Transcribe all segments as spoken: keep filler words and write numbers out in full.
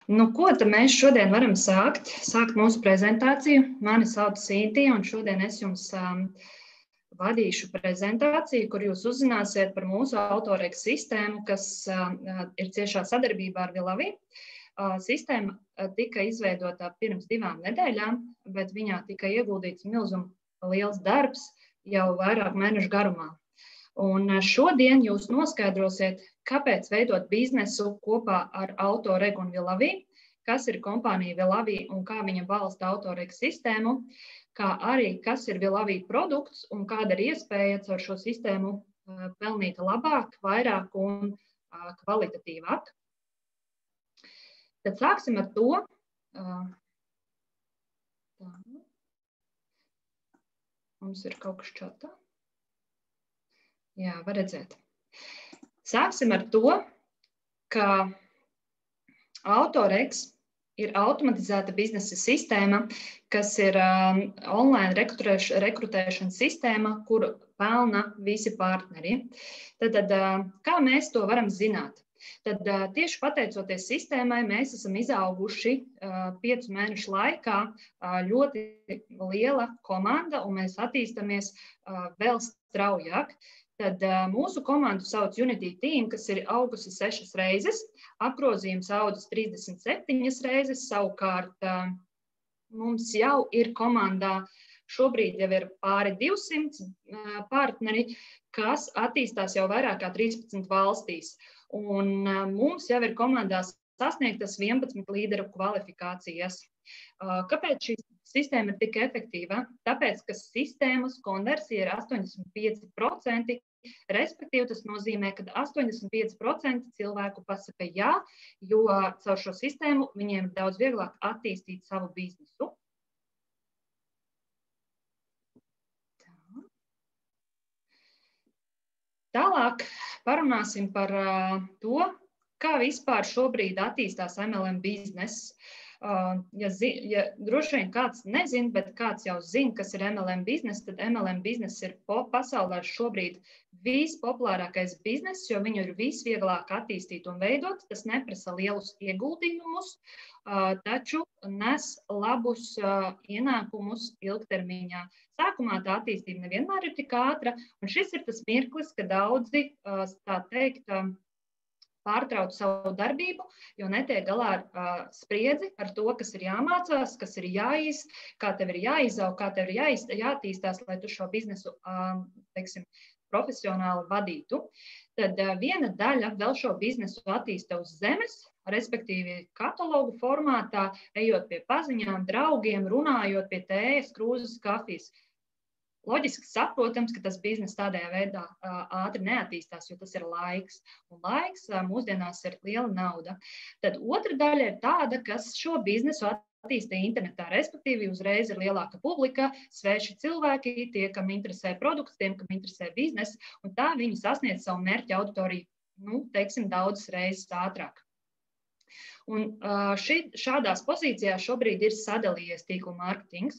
Nu, ko tad mēs šodien varam sākt? Sākt mūsu prezentāciju. Mani sauc Sīntija, un šodien es jums um, vadīšu prezentāciju, kur jūs uzzināsiet par mūsu autoreka sistēmu, kas uh, ir ciešā sadarbībā ar Vilavī. Uh, sistēma uh, tika izveidota pirms divām nedēļām, bet viņā tika ieguldīts milzum liels darbs jau vairāk mēnešu garumā. Un šodien jūs noskaidrosiet, kāpēc veidot biznesu kopā ar Autoregu un Vilavī, kas ir kompānija Vilavī un kā viņa balsta autoreka sistēmu, kā arī kas ir Vilavī produkts un kāda ir iespēja ar šo sistēmu pelnīt labāk, vairāk un kvalitatīvāk. Tad sāksim ar to. Tā. Mums ir kaut kas čatā. Jā, var redzēt. Sāksim ar to, ka Autoreks ir automatizēta biznesa sistēma, kas ir um, online rekrutēš, rekrutēšanas sistēma, kuru pelna visi partneri. Tad, tad, kā mēs to varam zināt? Tad tieši pateicoties sistēmai, mēs esam izauguši uh, piecu mēnešu laikā uh, ļoti liela komanda, un mēs attīstamies uh, vēl straujāk. Tad uh, mūsu komandu sauc Unity Team, kas ir augusi sešas reizes, apgrozījums audzis trīsdesmit septiņas reizes, savukārt uh, mums jau ir komandā, šobrīd jau ir pāri divsimti uh, partneri, kas attīstās jau vairāk kā trīspadsmit valstīs. Un uh, mums jau ir komandās sasniegtas vienpadsmit līderu kvalifikācijas. Uh, kāpēc šī sistēma ir tik efektīva? Tāpēc, ka sistēmas konversija ir astoņdesmit pieci procenti, respektīvi tas nozīmē, ka astoņdesmit pieci procenti cilvēku pasaka jā, jo caur šo sistēmu viņiem ir daudz vieglāk attīstīt savu biznesu. Tā. Tālāk parunāsim par uh, to, kā vispār šobrīd attīstās M L M bizness. Uh, ja, zi, ja droši vien kāds nezin, bet kāds jau zina, kas ir M L M bizness, tad M L M bizness ir po, pasaulē šobrīd vispopulārākais bizness, jo viņu ir visvieglāk attīstīt un veidot. Tas neprasa lielus ieguldījumus, uh, taču nes labus uh, ienākumus ilgtermiņā. Sākumā tā attīstība nevienmēr ir tik ātra, un šis ir tas mirklis, ka daudzi, uh, tā teikt, uh, pārtrauc savu darbību, jo netiek galā ar uh, spriedzi, ar to, kas ir jāmācās, kas ir jāiz, kā tev ir jāizaug, kā tev ir jāiz, jātīstās, lai tu šo biznesu uh, teiksim, profesionāli vadītu. Tad uh, viena daļa vēl šo biznesu attīsta uz zemes, respektīvi katalogu formātā, ejot pie paziņām, draugiem, runājot pie tējas, krūzes, kafijas. Loģiski saprotams, ka tas bizness tādējā veidā uh, ātri neattīstās, jo tas ir laiks. Un laiks uh, mūsdienās ir liela nauda. Tad otra daļa ir tāda, kas šo biznesu attīsta internetā, respektīvi uzreiz ir lielāka publika, sveši cilvēki, tie, kam interesē produkts, tiem, kam interesē biznes, un tā viņi sasniedz savu mērķa auditoriju, nu, teiksim, daudzas reizes ātrāk. Un uh, ši, šādās pozīcijās šobrīd ir sadalījies tīklu mārketings.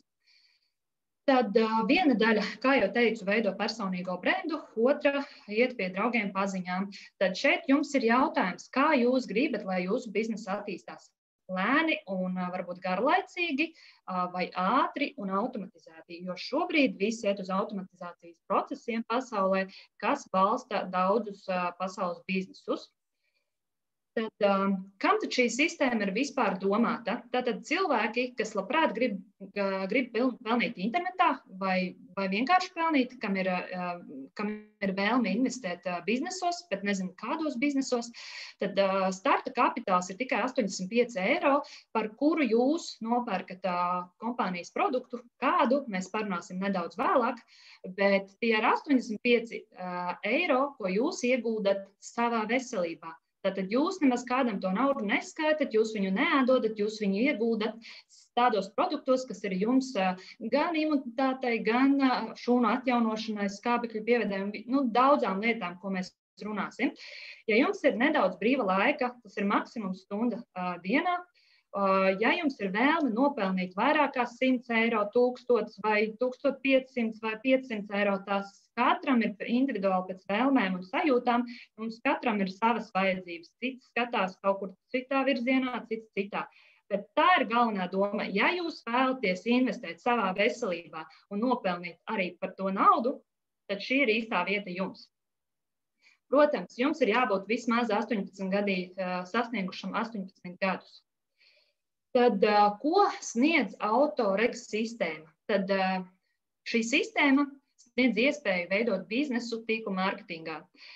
Tad uh, viena daļa, kā jau teicu, veido personīgo brendu, otra iet pie draugiem paziņām. Tad šeit jums ir jautājums, kā jūs gribat, lai jūsu biznesa attīstās lēni un uh, varbūt garlaicīgi uh, vai ātri un automatizēti, jo šobrīd visi iet uz automatizācijas procesiem pasaulē, kas balsta daudzus uh, pasaules biznesus. Tad, um, kam tad šī sistēma ir vispār domāta? Tātad cilvēki, kas labprāt grib, uh, grib pelnīt internetā vai, vai vienkārši pelnīt, kam ir, uh, kam ir vēlme investēt uh, biznesos, bet nezinu kādos biznesos, tad uh, starta kapitāls ir tikai astoņdesmit pieci eiro, par kuru jūs nopērkat uh, kompānijas produktu. Kādu mēs parunāsim nedaudz vēlāk, bet tie ir astoņdesmit pieci uh, eiro, ko jūs iegūdat savā veselībā. Tātad jūs nemaz kādam to naudu neskaitat, jūs viņu neēdodat, jūs viņu iegūdat tādos produktos, kas ir jums gan imunitātei, gan šūnu atjaunošanai, skābekļu pievedēm, nu, daudzām lietām, ko mēs runāsim. Ja jums ir nedaudz brīva laika, tas ir maksimums stunda uh, dienā, Ja jums ir vēlme nopelnīt vairāk kā simts eiro, tūkstots vai tūkstoš piecsimt vai piecsimt eiro, tās katram ir individuāli pēc vēlmēm un sajūtām, mums katram ir savas vajadzības. Cits skatās kaut kur citā virzienā, cits citā. Bet tā ir galvenā doma. Ja jūs vēlaties investēt savā veselībā un nopelnīt arī par to naudu, tad šī ir īstā vieta jums. Protams, jums ir jābūt vismaz astoņpadsmit gadīgi sasniegušam astoņpadsmit gadus. Tad, ko sniedz autoregs sistēma? Tad šī sistēma sniedz iespēju veidot biznesu tīklu mārketingā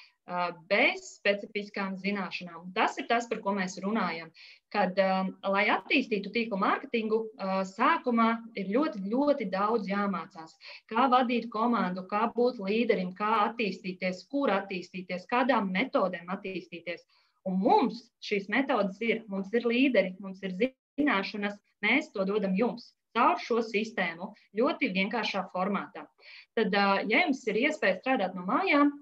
bez specifiskām zināšanām. Tas ir tas, par ko mēs runājam. Kad, lai attīstītu tīklu mārketingu, sākumā ir ļoti, ļoti daudz jāmācās. Kā vadīt komandu, kā būt līderim, kā attīstīties, kur attīstīties, kādām metodēm attīstīties. Un mums šīs metodas ir. Mums ir līderi, mums ir zināšanas, mēs to dodam jums caur šo sistēmu ļoti vienkāršā formātā. Tad, ja jums ir iespēja strādāt no mājām,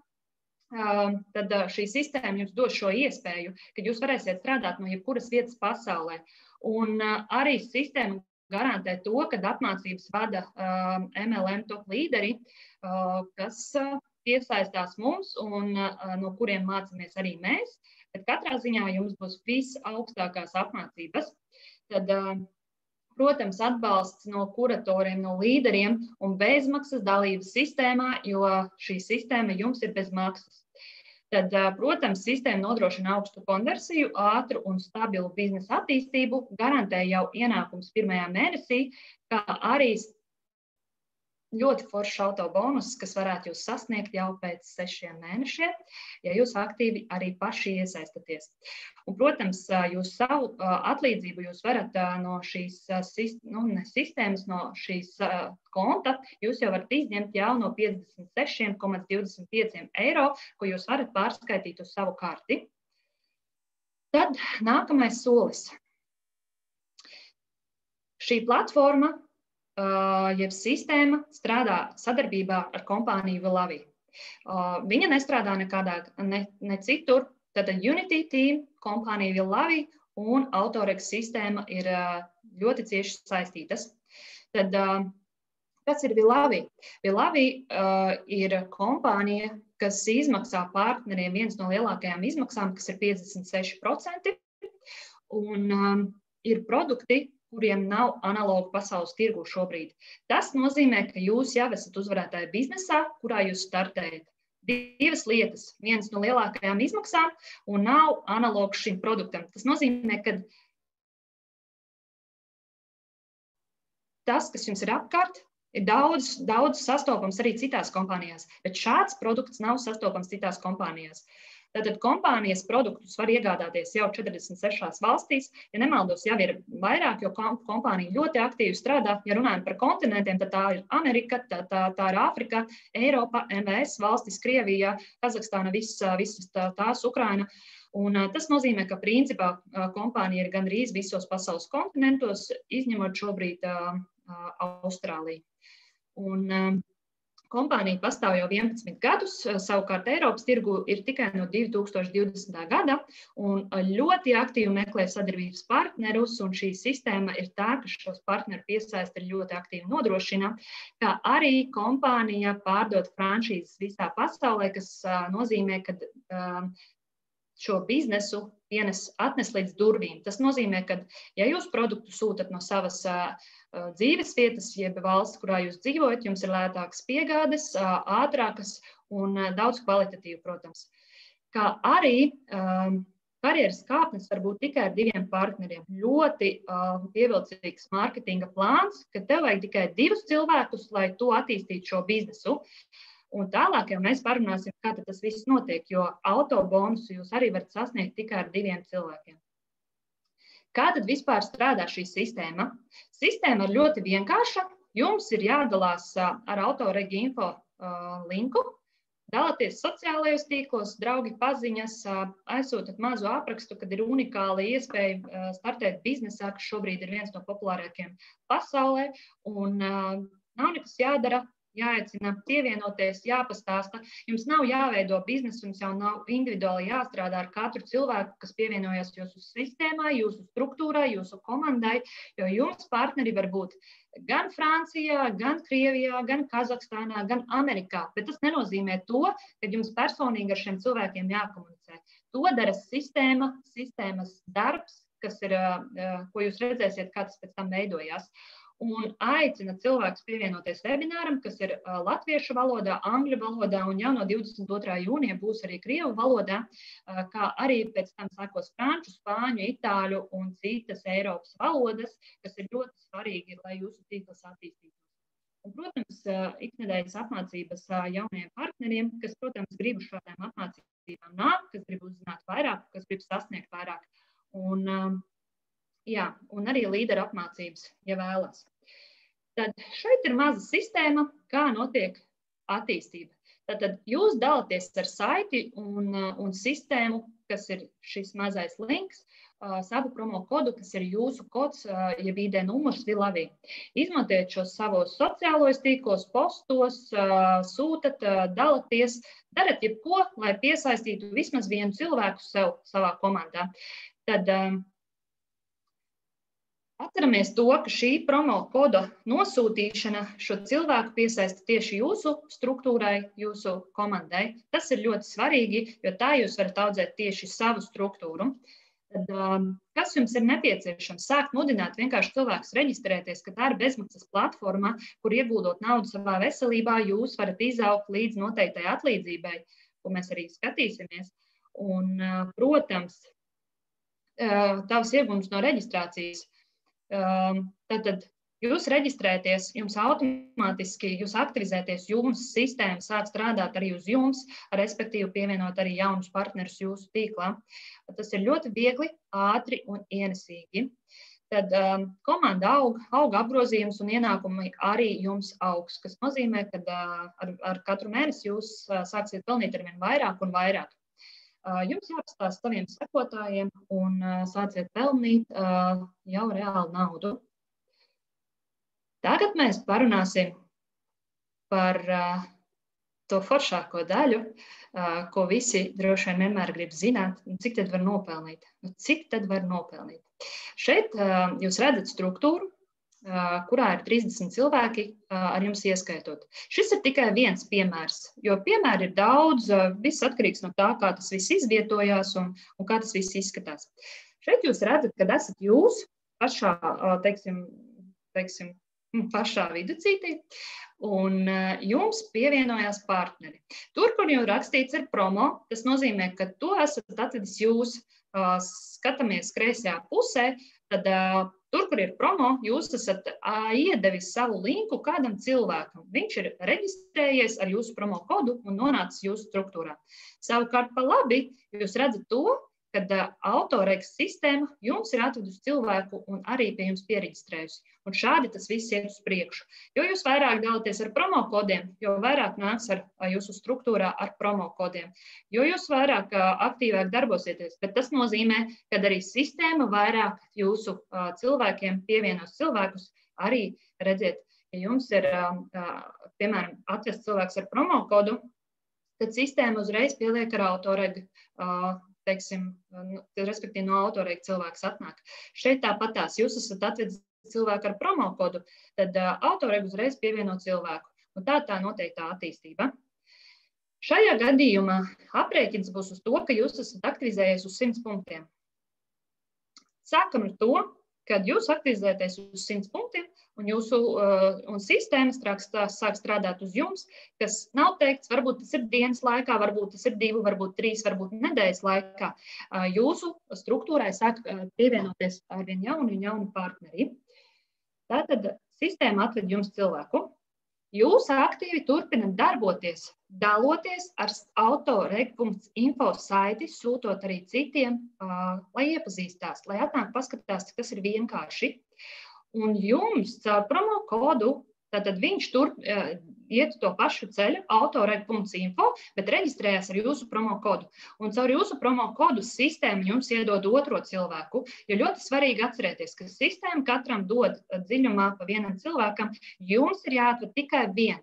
tad šī sistēma jums dos šo iespēju, ka jūs varēsiet strādāt no jebkuras vietas pasaulē. Un arī sistēma garantē to, ka apmācības vada M L M top līderi, kas piesaistās mums un no kuriem mācāmies arī mēs. Bet katrā ziņā jums būs visaugstākās apmācības. Tad, protams, atbalsts no kuratoriem, no līderiem un bezmaksas dalības sistēmā, jo šī sistēma jums ir bez maksas. Tad, protams, sistēma nodrošina augstu konversiju, ātru un stabilu biznesa attīstību, garantē jau ienākums pirmajā mēnesī, kā arī ļoti foršs auto bonus, kas varētu jūs sasniegt jau pēc sešiem mēnešiem, ja jūs aktīvi arī paši iesaistaties. Un, protams, jūs savu atlīdzību jūs varat no šīs nu, ne, sistēmas, no šīs konta, jūs jau varat izņemt jau no piecdesmit seši komats divdesmit pieci eiro, ko jūs varat pārskaitīt uz savu karti. Tad nākamais solis. Šī platforma jeb sistēma strādā sadarbībā ar kompāniju Vilavi. Viņa nestrādā nekādā, ne, ne citur. Tātad Unity Team, kompānija Vilavi un autoregs sistēma ir ļoti cieši saistītas. Tad, kas ir Vilavi? Vilavi ir kompānija, kas izmaksā partneriem viens no lielākajām izmaksām, kas ir piecdesmit seši procenti, un ir produkti, kuriem nav analogu pasaules tirgu šobrīd. Tas nozīmē, ka jūs jau esat uzvarētāji biznesā, kurā jūs startējat. Divas lietas, viens no lielākajām izmaksām un nav analogs šim produktam. Tas nozīmē, ka tas, kas jums ir apkārt, ir daudz, daudz sastopams arī citās kompānijās, bet šāds produkts nav sastopams citās kompānijās. Tātad kompānijas produktus var iegādāties jau četrdesmit sešās valstīs. Ja nemaldos, jau ir vairāk, jo kompānija ļoti aktīvi strādā. Ja runājam par kontinentiem, tad tā ir Amerika, tā, tā, tā ir Āfrika, Eiropa, M V S valstis, Krievija, Kazahstāna, visas, visas tā, tās Ukraina. Un tas nozīmē, ka principā kompānija ir gandrīz visos pasaules kontinentos, izņemot šobrīd uh, Austrāliju. Un, uh, Kompānija pastāv jau vienpadsmit gadus, savukārt Eiropas tirgu ir tikai no divi tūkstoši divdesmitā gada un ļoti aktīvi meklē sadarbības partnerus, un šī sistēma ir tā, ka šos partneru piesaista ļoti aktīvi nodrošina, kā arī kompānija pārdod franšīzes visā pasaulē, kas nozīmē, ka šo biznesu ienes atnes līdz durvīm. Tas nozīmē, ka ja jūs produktu sūtat no savas dzīves vietas, jeb valsts, kurā jūs dzīvojat, jums ir lētākas piegādes, ātrākas un daudz kvalitatīvi, protams. Kā arī um, karjeras kāpnes var būt tikai ar diviem partneriem. Ļoti uh, pievilcīgs mārketinga plāns, ka tev vajag tikai divus cilvēkus, lai tu attīstītu šo biznesu. Un tālāk jau mēs parunāsim, kā tas viss notiek, jo autobonusu jūs arī varat sasniegt tikai ar diviem cilvēkiem. Kā tad vispār strādā šī sistēma? Sistēma ir ļoti vienkārša. Jums ir jādalās ar autoregi info linku, dalāties sociālajos tīklos, draugi paziņas, aizsūtat mazu aprakstu, kad ir unikāla iespēja startēt biznesā, kas šobrīd ir viens no populārākajiem pasaulē. Un nav nekas jādara. jāaicina pievienoties, jāpastāsta. Jums nav jāveido biznesu, jums jau nav individuāli jāstrādā ar katru cilvēku, kas pievienojas jūsu sistēmai, jūsu struktūrai, jūsu komandai, jo jums partneri var būt gan Francijā, gan Krievijā, gan Kazahstānā, gan Amerikā. Bet tas nenozīmē to, ka jums personīgi ar šiem cilvēkiem jākomunicē. To dara sistēma, sistēmas darbs, kas ir, ko jūs redzēsiet, kā tas pēc tam veidojās. Un aicina cilvēkus pievienoties webināram, kas ir latviešu valodā, angļu valodā, un jau no divdesmit otrā jūnija būs arī krievu valodā, kā arī pēc tam sākos franču, spāņu, itāļu un citas Eiropas valodas, kas ir ļoti svarīgi, lai jūsu tīkls attīstītos. Un, protams, iknedēļas apmācības jaunajiem partneriem, kas, protams, grib uz šādām apmācībām nākt, kas grib uzzināt vairāk, kas grib sasniegt vairāk. Un, jā, un arī līderu apmācības, ja vēlas. Tad šeit ir maza sistēma, kā notiek attīstība. Tātad jūs dalāties ar saiti un, un sistēmu, kas ir šis mazais links, savu promo kodu, kas ir jūsu kods, jeb I D numurs Vilavī. Izmantojiet šos savos sociālos tīklos, postos, sūtat, dalaties, darat jebko, lai piesaistītu vismaz vienu cilvēku sev savā komandā. Tad um, atceramies to, ka šī promo koda nosūtīšana šo cilvēku piesaista tieši jūsu struktūrai, jūsu komandai. Tas ir ļoti svarīgi, jo tā jūs varat audzēt tieši savu struktūru. Tad, um, kas jums ir nepieciešams? Sākt mudināt vienkārši cilvēkus reģistrēties, ka tā ir bezmaksas platforma, kur ieguldot naudu savā veselībā, jūs varat izaugt līdz noteiktai atlīdzībai, ko mēs arī skatīsimies. Un, uh, protams, tavs iegūms no reģistrācijas. Tātad jūs reģistrēties, jums automātiski, jūs aktivizēties, jums sistēma sāk strādāt arī uz jums, respektīvi pievienot arī jaunus partnerus jūsu tīklā. Tas ir ļoti viegli, ātri un ienesīgi. Tad um, komanda aug, aug apgrozījums un ienākumi arī jums augs, kas nozīmē, ka uh, ar, ar katru mēnesi jūs uh, sāksiet pelnīt ar vien vairāk un vairāk. Jums jāpastāst saviem sekotājiem un sāciet pelnīt jau reālu naudu. Tagad mēs parunāsim par to foršāko daļu, ko visi droši vien vienmēr grib zināt, cik tad var nopelnīt. Cik tad var nopelnīt? Šeit jūs redzat struktūru, kurā ir trīsdesmit cilvēki ar jums ieskaitot. Šis ir tikai viens piemērs, jo piemēri ir daudz, viss atkarīgs no tā, kā tas viss izvietojās un, un kā tas viss izskatās. Šeit jūs redzat, kad esat jūs pašā, teiksim, teiksim, pašā viducītī, un jums pievienojās partneri. Tur, kur jau rakstīts ir promo, tas nozīmē, ka to esat atvedis jūs, skatāmies kreisajā pusē, tad tur, kur ir promo, jūs esat iedevis savu linku kādam cilvēkam. Viņš ir reģistrējies ar jūsu promo kodu un nonācis jūsu struktūrā. Savukārt pa labi jūs redzat to, kad autoreiks sistēma jums ir atvedusi cilvēku un arī pie jums piereģistrējusi. Un šādi tas viss iet uz priekšu. Jo jūs vairāk dalāties ar promo kodiem, jo vairāk nāks ar jūsu struktūrā ar promo kodiem. Jo jūs vairāk aktīvāk darbosieties, bet tas nozīmē, ka arī sistēma vairāk jūsu cilvēkiem pievienos cilvēkus. Arī redziet, ja jums ir, piemēram, atvest cilvēks ar promo kodu, tad sistēma uzreiz pieliek ar autoregu, teiksim, respektīvi no autorega cilvēks atnāk. Šeit tāpatās jūs esat atvedis cilvēku ar promo kodu, tad uh, autorega uzreiz pievieno cilvēku. Un tā tā notiek tā attīstība. Šajā gadījumā aprēķins būs uz to, ka jūs esat aktivizējies uz simts punktiem. Sākam ar to, kad jūs aktivizēties uz simts punktiem un jūsu uh, un sistēma sāk strādāt uz jums, kas nav teikts, varbūt tas ir dienas laikā, varbūt tas ir divu, varbūt trīs, varbūt nedēļas laikā. Uh, jūsu struktūrai sāk uh, pievienoties arvien jauni un jauni partneri. Tātad sistēma atved jums cilvēku. Jūs aktīvi turpināt darboties, daloties ar autoreg punktu info saiti, sūtot arī citiem, uh, lai iepazīstās, lai atnāk paskatās, kas ir vienkārši. Un jums caur promo kodu, tātad viņš tur uh, iet to pašu ceļu, autoreg punktu info, bet reģistrējās ar jūsu promo kodu. Un caur jūsu promo kodu sistēma jums iedod otro cilvēku, jo ļoti svarīgi atcerēties, ka sistēma katram dod dziļumā pa vienam cilvēkam, jums ir jāatved tikai viens.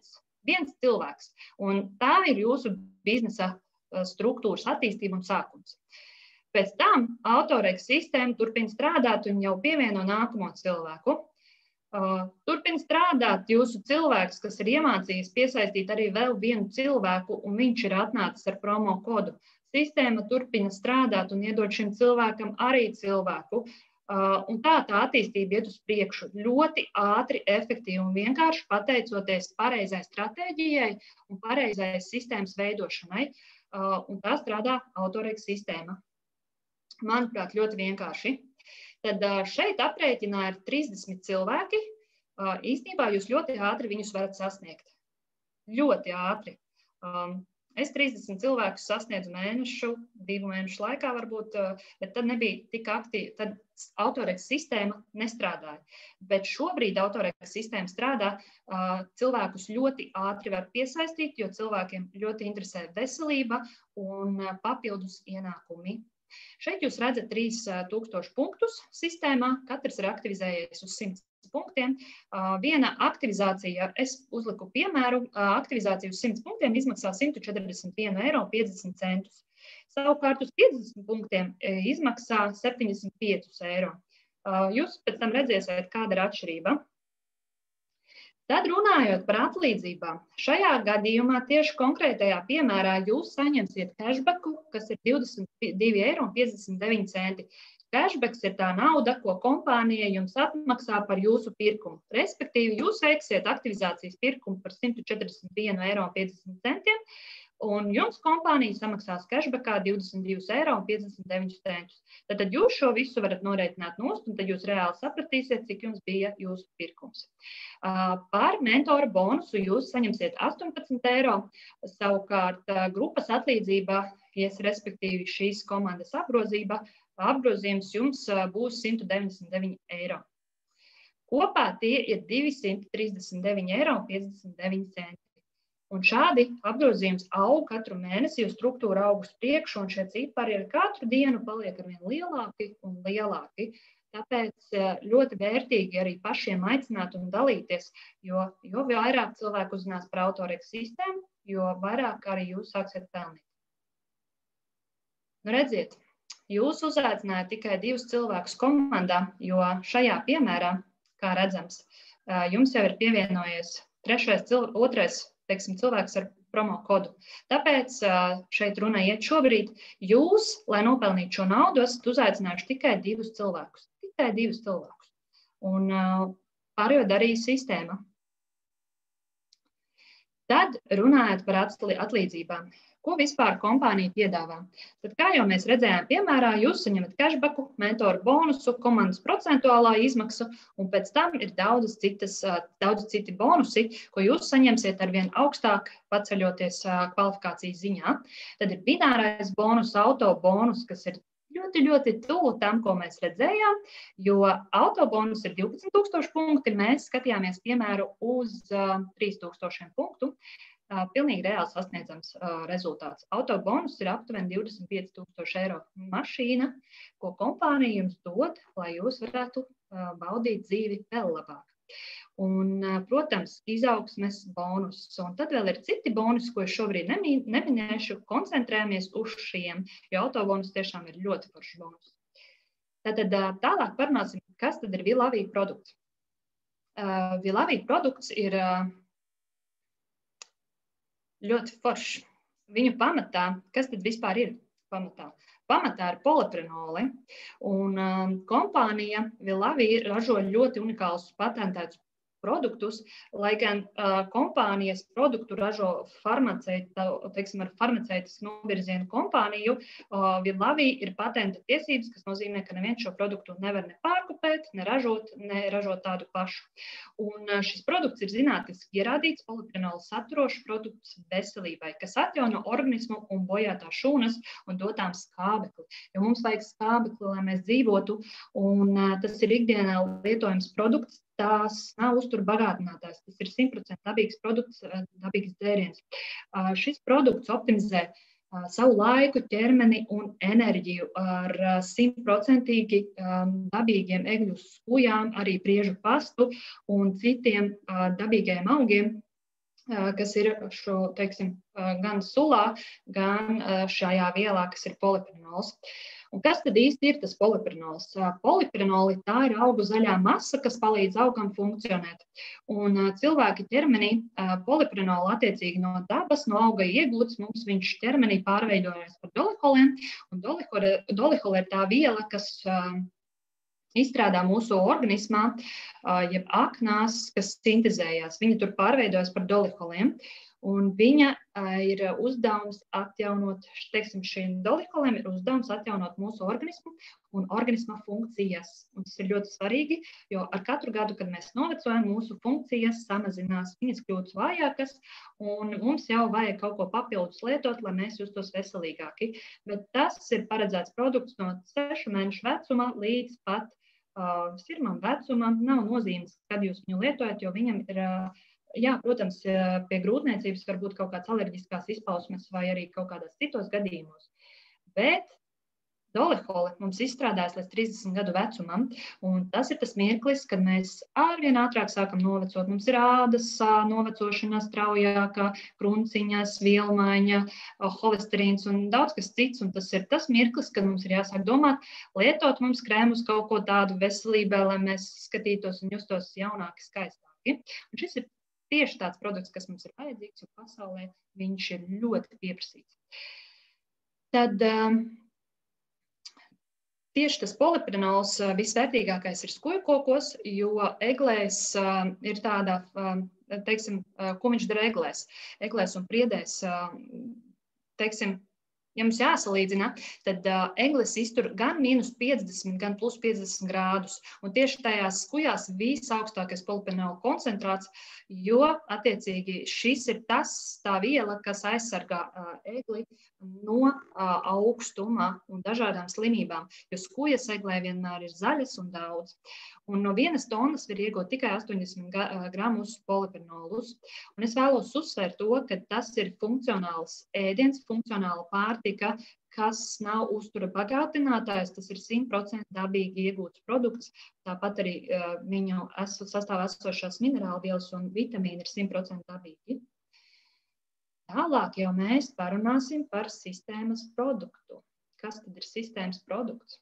Viens cilvēks. Un tā ir jūsu biznesa struktūras attīstība un sākums. Pēc tam autoreks sistēma turpina strādāt un jau pievieno nākamo cilvēku. Turpina strādāt jūsu cilvēks, kas ir iemācījis piesaistīt arī vēl vienu cilvēku, un viņš ir atnācis ar promo kodu. Sistēma turpina strādāt un iedod šim cilvēkam arī cilvēku. Un tā tā attīstība iet uz priekšu ļoti ātri, efektīvi un vienkārši pateicoties pareizai stratēģijai un pareizai sistēmas veidošanai. Un tā strādā autoreks sistēma. Manuprāt, ļoti vienkārši. Tad šeit aprēķinā ir trīsdesmit cilvēki. Īstenībā jūs ļoti ātri viņus varat sasniegt. Ļoti ātri. Es trīsdesmit cilvēkus sasniedzu mēnešu, divu mēnešu laikā varbūt, bet tad nebija tik aktīvi, tad autoreks sistēma nestrādāja. Bet šobrīd autoreks sistēma strādā, cilvēkus ļoti ātri var piesaistīt, jo cilvēkiem ļoti interesē veselība un papildus ienākumi. Šeit jūs redzat trīs tūkstoši punktus sistēmā, katrs ir aktivizējies uz simts punktiem. Viena aktivizācija, es uzliku piemēru, aktivizācija uz simts punktiem izmaksā simt četrdesmit viens eiro piecdesmit centus. Savukārt uz piecdesmit punktiem izmaksā septiņdesmit pieci eiro. Jūs pēc tam redzēsiet, kāda ir atšķirība. Tad runājot par atlīdzībām, šajā gadījumā tieši konkrētajā piemērā jūs saņemsiet cashbacku, kas ir divdesmit divi eiro piecdesmit deviņi centi. Cashbacks ir tā nauda, ko kompānija jums atmaksā par jūsu pirkumu. Respektīvi, jūs veiksiet aktivizācijas pirkumu par simt četrdesmit viens eiro piecdesmit centiem, un jums kompānija samaksās cashbackā divdesmit divi eiro piecdesmit deviņi centus. Tad jūs šo visu varat norēķināt nost, un tad jūs reāli sapratīsiet, cik jums bija jūsu pirkums. Par mentora bonusu jūs saņemsiet astoņpadsmit eiro, savukārt grupas atlīdzība, respektīvi šīs komandas apgrozība, apgrozījums jums būs simt deviņdesmit deviņi eiro. Kopā tie ir divsimt trīsdesmit deviņi eiro piecdesmit deviņi centi. Un šādi apgrozījums aug katru mēnesi, jo struktūra aug uz priekšu, un šie cipari ar katru dienu paliek arvien lielāki un lielāki. Tāpēc ļoti vērtīgi arī pašiem aicināt un dalīties, jo, jo vairāk cilvēku uzzinās par autoreks sistēmu, jo vairāk arī jūs sāksiet pelnīt. Nu, redziet, jūs uzaicinājāt tikai divus cilvēkus komandā, jo šajā piemērā, kā redzams, jums jau ir pievienojies trešais, otrais, teiksim, cilvēks ar promo kodu. Tāpēc šeit runa iet šobrīd. Jūs, lai nopelnītu šo naudu, esat uzaicinājuši tikai divus cilvēkus. Tikai divus cilvēkus. Un pārējo darīja sistēma. Tad runājot par atlīdzībām. Ko vispār kompānija piedāvā? Tad, kā jau mēs redzējām piemērā, jūs saņemat cashbacku, mentoru bonusu, komandas procentuālā izmaksu, un pēc tam ir daudz citas, daudz citi bonusi, ko jūs saņemsiet arvien augstāk, paceļoties kvalifikācijas ziņā. Tad ir binārais bonus, auto bonus, kas ir ļoti, ļoti tuvu tam, ko mēs redzējām, jo auto bonus ir divpadsmit tūkstoši punkti, mēs skatījāmies piemēru uz trīs tūkstošiem punktu. Pilnīgi reāli sasniedzams rezultāts. Auto bonus ir aptuveni divdesmit pieci tūkstoši eiro mašīna, ko kompānija jums dod, lai jūs varētu baudīt dzīvi vēl labāk. Un, protams, izaugsmes bonus. Un tad vēl ir citi bonusi, ko es šobrīd neminēšu, koncentrējamies uz šiem, jo auto bonus tiešām ir ļoti foršs bonus. Tātad tālāk parunāsim, kas tad ir Vilavī produkts. Vilavī produkts ir ļoti foršs. Viņu pamatā, kas tad vispār ir pamatā? Pamatā ir poliprenoli, un um, kompānija Vilavī ražo ļoti unikālus patentētus produktus, lai gan uh, kompānijas produktu ražo farmaceitu, teiksim, ar farmaceitisku novirzienu kompāniju, uh, Vilavī ir patenta tiesības, kas nozīmē, ka neviens šo produktu nevar ne pārkopēt, ne ražot, ne ražot tādu pašu. Un uh, šis produkts ir zinātniski ierādīts poliprenolu saturošs produkts veselībai, kas atjauno organismu un bojātā šūnas un dotām skābekli. Jo mums vajag skābekli, lai mēs dzīvotu, un uh, tas ir ikdienā lietojams produkts. Tās nav uztura bagātinātājs, tas ir simt procenti dabīgs produkts, dabīgs dzēriens. Šis produkts optimizē savu laiku, ķermeni un enerģiju ar simtprocentīgi dabīgiem egļu skujām, arī priežu pastu un citiem dabīgajiem augiem. kas ir šo, teiksim, gan sulā, gan šajā vielā, kas ir polipirenols. Un kas tad īsti ir tas polipirenols? Polipirenoli tā ir augu zaļā masa, kas palīdz augam funkcionēt. Un cilvēki ķermenī poliprenolu attiecīgi no dabas, no auga iegūts, mums viņš ķermenī pārveidojas par doliholiem. Un doliholi ir tā viela, kas izstrādā mūsu organismā, jeb aknās, kas sintezējās. Viņa tur pārveidojas par doliholiem. Un viņa ir uzdevums atjaunot, teiksim, šiem doliholiem ir uzdevums atjaunot mūsu organismu un organisma funkcijas. Un tas ir ļoti svarīgi, jo ar katru gadu, kad mēs novecojam, mūsu funkcijas samazinās, viņas kļūst vājākas, un mums jau vajag kaut ko papildus lietot, lai mēs justos veselīgāki. Bet tas ir paredzēts produkts no sešu mēnešu vecuma līdz pat uh, sirmam vecumam. Nav nozīmes, kad jūs viņu lietojat, jo viņam ir uh, Jā, protams, pie grūtniecības var būt kaut kādas alerģiskās izpausmes vai arī kaut kādos citos gadījumos. Bet doliholi mums izstrādājas līdz trīsdesmit gadu vecumam, un tas ir tas mirklis, kad mēs arvien ātrāk sākam novecot. Mums ir ādas novecošana straujākā, krunciņas, vielmaiņa, holesterīns un daudz kas cits. Un tas ir tas mirklis, kad mums ir jāsāk domāt, lietot mums krēmus kaut ko tādu veselībai, lai mēs skatītos un justos jaunāki, skaistāki. Un šis ir tieši tāds produkts, kas mums ir vajadzīgs, jo pasaulē viņš ir ļoti pieprasīts. Tad tieši tas poliprenols visvērtīgākais ir skujkokos, jo eglēs ir tāda, teiksim, ko viņš dara eglēs. Eglēs un priedēs, teiksim, ja mums jāsalīdzina, tad uh, eglis iztur gan mīnus piecdesmit, gan plus piecdesmit grādus. Un tieši tajās skujās visaugstākais poliprenolu koncentrāts, jo attiecīgi šis ir tas tā viela, kas aizsargā uh, egli no uh, augstuma un dažādām slimībām, jo skujas eglē vienmēr ir zaļas un daudz. Un no vienas tonnas var iegūt tikai astoņdesmit gramus poliprenolus. Un es vēlos uzsvērt to, ka tas ir funkcionāls ēdiens, funkcionāla pārtika, kas nav uztura bagātinātājs, tas ir simt procenti dabīgi iegūts produkts. Tāpat arī uh, viņu sastāvā esošās minerālvielas un vitamīni ir simt procenti dabīgi. Tālāk jau mēs parunāsim par sistēmas produktu. Kas tad ir sistēmas produkts?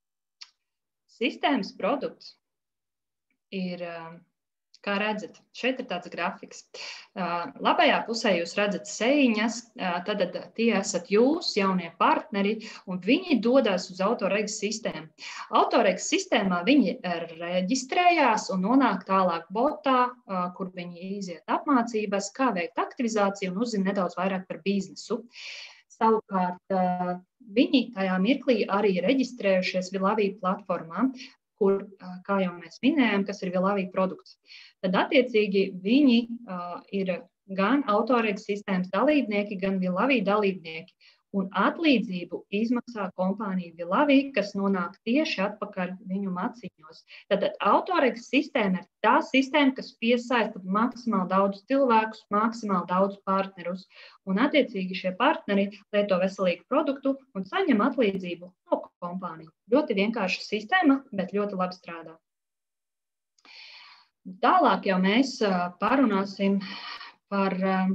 Sistēmas produkts ir, kā redzat, šeit ir tāds grafiks. Labajā pusē jūs redzat sejiņas, tad tie esat jūs, jaunie partneri, un viņi dodas uz autoregs sistēmu. Autoregs sistēmā viņi reģistrējās un nonāk tālāk botā, kur viņi iziet apmācības, kā veikt aktivizāciju un uzzina nedaudz vairāk par biznesu. Savukārt, viņi tajā mirklī arī reģistrējušies Vilavī platformā, kur, kā jau mēs minējām, kas ir Vilavī produkts. Tad attiecīgi viņi uh, ir gan autoregs sistēmas dalībnieki, gan Vilavī dalībnieki. Un atlīdzību izmaksā kompānija Vilavī, kas nonāk tieši atpakaļ viņu maciņos. Tātad autoregs sistēma ir tā sistēma, kas piesaista maksimāli daudz cilvēkus, maksimāli daudz partnerus. Un attiecīgi šie partneri lieto veselīgu produktu un saņem atlīdzību no kompāniju. Ļoti vienkārša sistēma, bet ļoti labi strādā. Tālāk jau mēs parunāsim par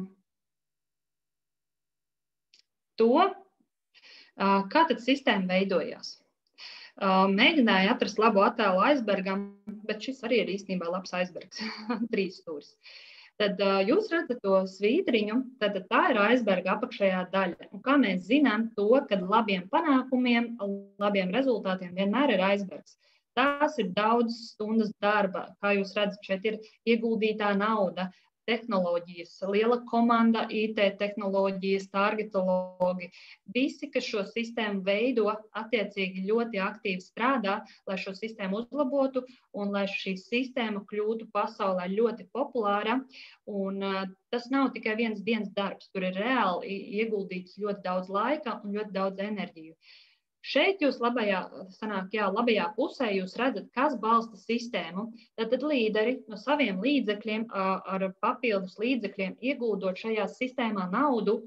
to, kā tad sistēma veidojās. Mēģināju atrast labu attēlu aizbergam, bet šis arī ir īstenībā labs aizbergs, trīs stūris. Tad jūs redzat to svītriņu, tad tā ir aizberga apakšējā daļa. Un kā mēs zinām to, ka labiem panākumiem, labiem rezultātiem vienmēr ir aizbergs. Tās ir daudz stundas darba. Kā jūs redzat, šeit ir ieguldītā nauda, tehnoloģijas, liela komanda, I T tehnoloģijas, targetologi. Visi, kas šo sistēmu veido, attiecīgi ļoti aktīvi strādā, lai šo sistēmu uzlabotu un lai šī sistēma kļūtu pasaulē ļoti populāra. Un uh, tas nav tikai viens dienas darbs, tur ir reāli ieguldīts ļoti daudz laika un ļoti daudz enerģiju. Šeit jūs labajā, sanāk, jā, labajā pusē jūs redzat, kas balsta sistēmu. Tātad līderi no saviem līdzekļiem, ar papildus līdzekļiem ieguldot šajā sistēmā naudu,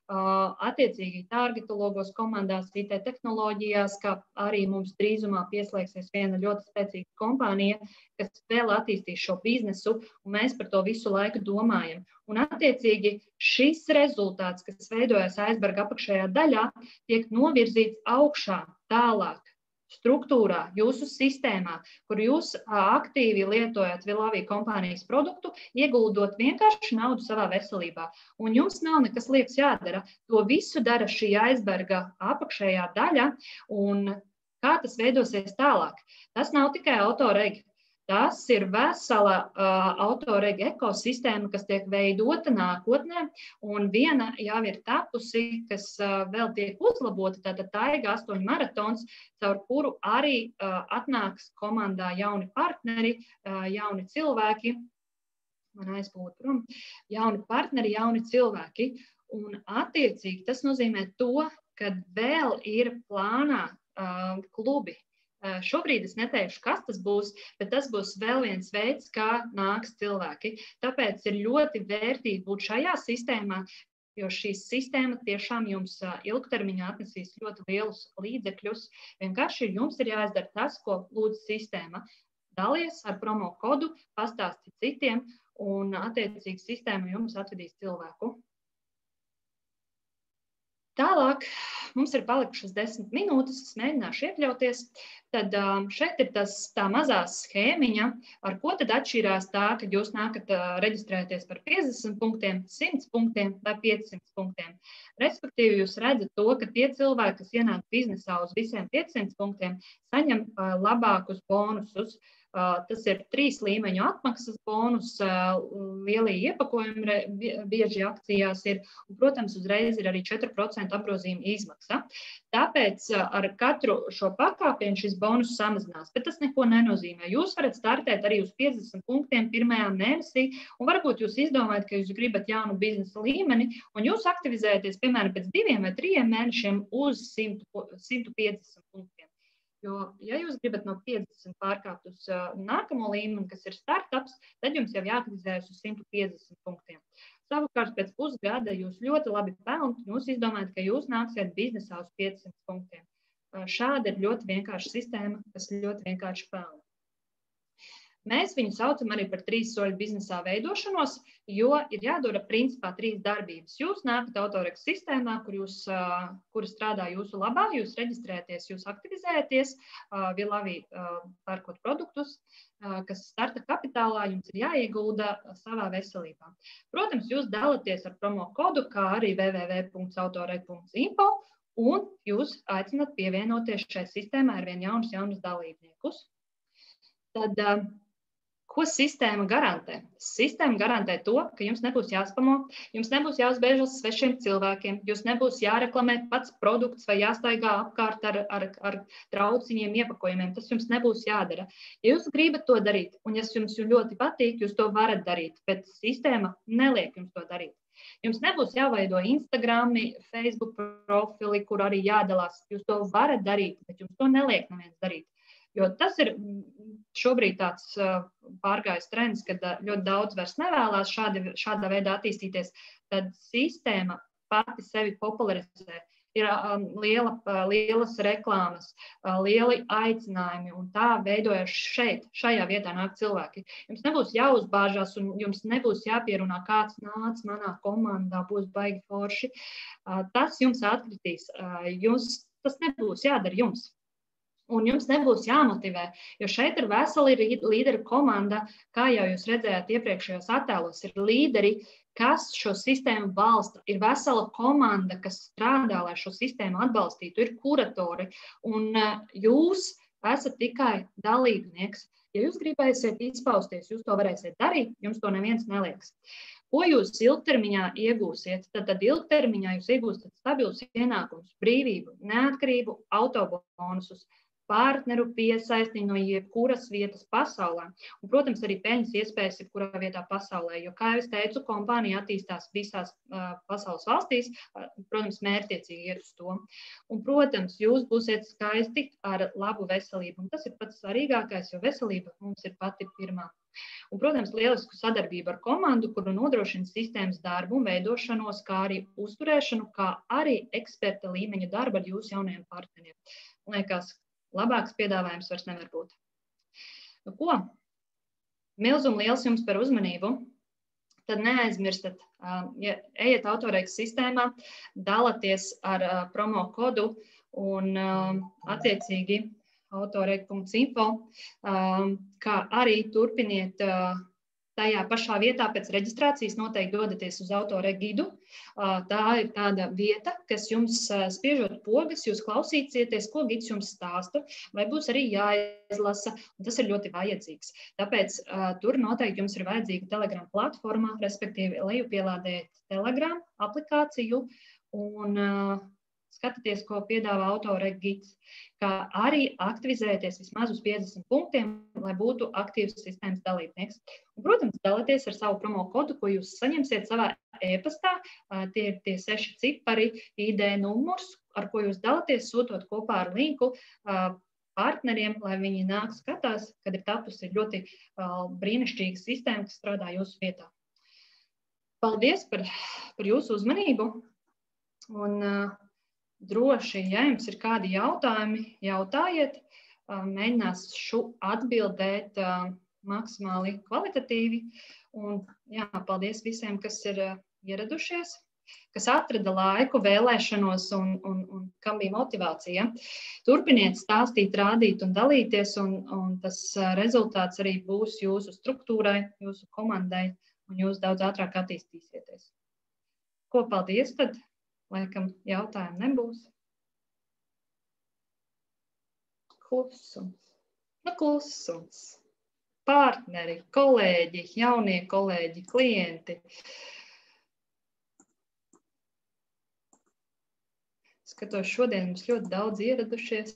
attiecīgi targetologos komandās, I T tehnoloģijās, kā arī mums drīzumā pieslēgsies viena ļoti spēcīga kompānija, kas vēl attīstīs šo biznesu, un mēs par to visu laiku domājam. Un attiecīgi šis rezultāts, kas veidojas aizberga apakšējā daļā, tiek novirzīts augšā tālāk struktūrā, jūsu sistēmā, kur jūs aktīvi lietojat Vilavī kompānijas produktu, ieguldot vienkārši naudu savā veselībā. Un jums nav nekas liekas jādara. To visu dara šī aizberga apakšējā daļa, un kā tas veidosies tālāk. Tas nav tikai autoregi. Tas ir vesela uh, autoregi ekosistēma, kas tiek veidota nākotnē, un viena jau ir tapusi, kas uh, vēl tiek uzlabota, tātad Taiga astoņu maratons, caur kuru arī uh, atnāks komandā jauni partneri, uh, jauni cilvēki, man aizbūt prom, jauni partneri, jauni cilvēki, un attiecīgi tas nozīmē to, ka vēl ir plānā uh, klubi. Šobrīd es neteikšu, kas tas būs, bet tas būs vēl viens veids, kā nāks cilvēki. Tāpēc ir ļoti vērtīgi būt šajā sistēmā, jo šī sistēma tiešām jums ilgtermiņā atnesīs ļoti lielus līdzekļus. Vienkārši jums ir jāizdara tas, ko lūdz sistēma. Dalies ar promo kodu, pastāsti citiem, un attiecīgi sistēma jums atvedīs cilvēku. Tālāk mums ir palikušas desmit minūtes, es mēģināšu iekļauties. Tad šeit ir tas, tā mazā schēmiņa, ar ko tad atšķirās tā, kad jūs nākat reģistrēties par piecdesmit punktiem, simt punktiem vai piecsimt punktiem. Respektīvi, jūs redzat to, ka tie cilvēki, kas ienāk biznesā uz visiem piecsimt punktiem, saņem labākus bonusus. Tas ir trīs līmeņu atmaksas bonus, lielie iepakojumi bieži akcijās ir, un, protams, uzreiz ir arī četri procenti apgrozījuma izmaksa. Tāpēc ar katru šo pakāpienu šis bonus samazinās, bet tas neko nenozīmē. Jūs varat startēt arī uz piecdesmit punktiem pirmajā mēnesī, un varbūt jūs izdomājat, ka jūs gribat jaunu biznesa līmeni, un jūs aktivizējaties, piemēram, pēc diviem vai trījiem mēnešiem uz simt piecdesmit punktiem. Jo, ja jūs gribat no piecdesmit pārkāpt uz uh, nākamo līmeni, kas ir startups, tad jums jau jāaktivizējas uz simt piecdesmit punktiem. Savukārt pēc pusgada jūs ļoti labi pelnat, un jūs izdomājat, ka jūs nāksiet biznesā uz piecsimt punktiem. Uh, šāda ir ļoti vienkārša sistēma, kas ļoti vienkārši pelna. Mēs viņu saucam arī par trīs soļu biznesā veidošanos, jo ir jādara principā trīs darbības. Jūs nākat autoreks sistēmā, kur jūs, kura strādā jūsu labā, jūs reģistrēties, jūs aktivizēties, Vilavī pērkot produktus, kas starta kapitālā, jums ir jāiegulda savā veselībā. Protams, jūs dalaties ar promo kodu, kā arī w w w punkts autoreg punkts info, un jūs aicināt pievienoties šai sistēmai ar vien jaunus, jaunus dalībniekus. Tad, ko sistēma garantē? Sistēma garantē to, ka jums nebūs jāspamo, jums nebūs jāuzbēž uz svešiem cilvēkiem, jūs nebūs jāreklamē pats produkts vai jāstaigā apkārt ar, ar, ar trauciņiem, iepakojumiem. Tas jums nebūs jādara. Ja jūs gribat to darīt, un ja jums ļoti patīk, jūs to varat darīt, bet sistēma neliek jums to darīt. Jums nebūs jāveido Instagrami, Facebook profili, kur arī jādalās. Jūs to varat darīt, bet jums to neliek neviens darīt. Jo tas ir šobrīd tāds pārgājis trends, kad ļoti daudz vairs nevēlās šādi, šādā veidā attīstīties, tad sistēma pati sevi popularizē. Ir liela, lielas reklāmas, lieli aicinājumi, un tā veidojas šeit, šajā vietā nāk cilvēki. Jums nebūs jāuzbāžās, un jums nebūs jāpierunā, kāds nāc manā komandā, būs baigi forši. Tas jums atkritīs. Jums, tas nebūs jādara jums. Un jums nebūs jāmotivē, jo šeit ir veseli līderu komanda, kā jau jūs redzējāt iepriekšējos attēlos, ir līderi, kas šo sistēmu balsta. Ir vesela komanda, kas strādā, lai šo sistēmu atbalstītu, ir kuratori, un jūs esat tikai dalībnieks. Ja jūs gribēsiet izpausties, jūs to varēsiet darīt, jums to neviens nelieks. Ko jūs ilgtermiņā iegūsiet? Tad, tad ilgtermiņā jūs iegūstat stabilus ienākumus, brīvību, neatkarību, autobonusus, partneru piesaisti no jebkuras vietas pasaulē. Un, protams, arī peļņas iespējas jebkurā vietā pasaulē, jo, kā jau es teicu, kompānija attīstās visās uh, pasaules valstīs, uh, protams, mērķtiecīgi iet uz to. Un, protams, jūs būsiet skaisti ar labu veselību, un tas ir pats svarīgākais, jo veselība mums ir pati pirmā. Un, protams, lielisku sadarbību ar komandu, kuru nodrošina sistēmas darbu un veidošanos, kā arī uzturēšanu, kā arī eksperta līmeņa darbu ar jūsu jaunajiem partneriem. Man liekas, labāks piedāvājums vairs nevar būt. Nu, ko? Milzum liels jums par uzmanību. Tad neaizmirstat, ja ejat Autoreiks sistēmā, dalaties ar promo kodu un attiecīgi autoreik punkts info, kā arī turpiniet tajā pašā vietā pēc reģistrācijas noteikti dodaties uz Autoreik gidu. Tā ir tāda vieta, kas jums spiežot pogas, jūs klausīsieties, ko gids jums stāsta, vai būs arī jāizlasa, un tas ir ļoti vajadzīgs. Tāpēc tur noteikti jums ir vajadzīga Telegram platforma, respektīvi, lai jūs pielādējat Telegram aplikāciju un skatieties, ko piedāvā Autoreik gids, kā arī aktivizēties vismaz uz piecdesmit punktiem, lai būtu aktīvs sistēmas dalībnieks. Un, protams, dalieties ar savu promo kodu, ko jūs saņemsiet savā e-pastā. Tie ir tie seši cipari I D numurs, ar ko jūs dalieties, sūtot kopā ar linku partneriem, lai viņi nāk skatās, kad ir tapusi ļoti brīnišķīga sistēma, kas strādā jūsu vietā. Paldies par, par jūsu uzmanību. Un, droši, ja jums ir kādi jautājumi, jautājiet, mēģināšu atbildēt maksimāli kvalitatīvi. Un, jā, paldies visiem, kas ir ieradušies, kas atrada laiku, vēlēšanos un, un, un kam bija motivācija. Turpiniet stāstīt, rādīt un dalīties, un, un tas rezultāts arī būs jūsu struktūrai, jūsu komandai, un jūs daudz ātrāk attīstīsieties. Ko paldies tad? Laikam jautājumu nebūs. Klusums. Nu, klusums. Partneri, kolēģi, jaunie kolēģi, klienti. Skatos, šodien mums ļoti daudz ieradušies.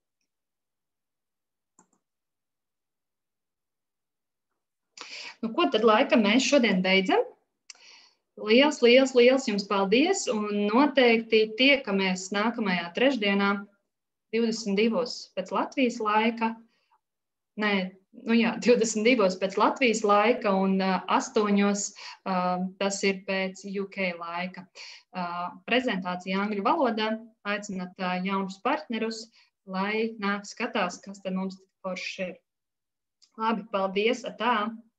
Nu, ko tad laikam mēs šodien beidzam? Liels, liels, liels jums paldies, un noteikti tiekamies nākamajā trešdienā, divdesmit divos pēc Latvijas laika, nē, nu jā, divdesmit divos pēc Latvijas laika un astoņos tas ir pēc U K laika. Prezentācija angļu valodā, aicināt jaunus partnerus, lai nāk skatās, kas tad mums forši ir. Labi, paldies, atā!